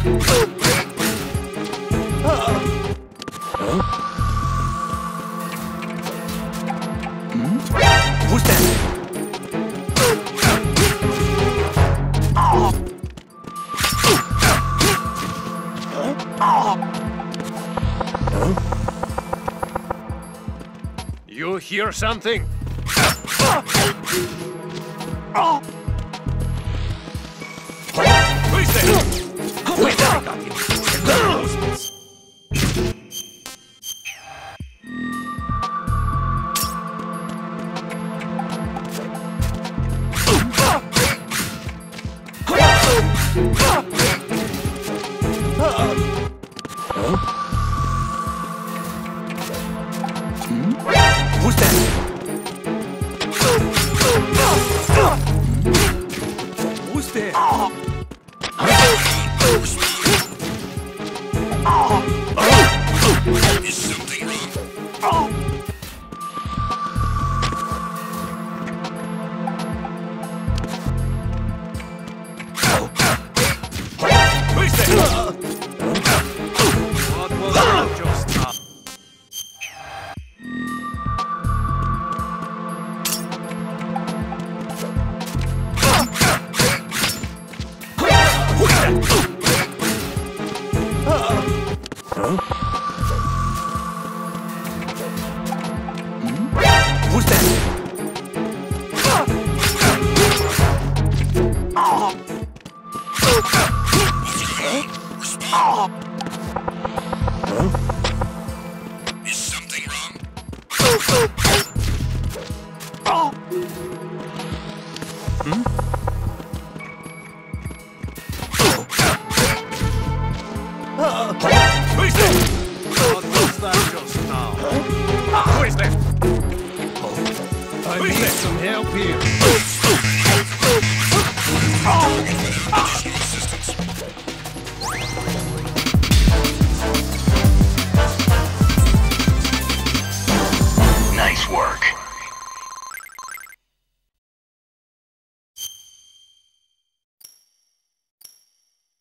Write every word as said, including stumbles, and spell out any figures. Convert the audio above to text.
Who's that? You hear something? Who is that? Wait, I got him. Who's that? Who's there? Is something wrong? Who is that? What was that just now? Who's that? Is something wrong? Who is that? What was that just now? Who is that? I Who is need that? some help here.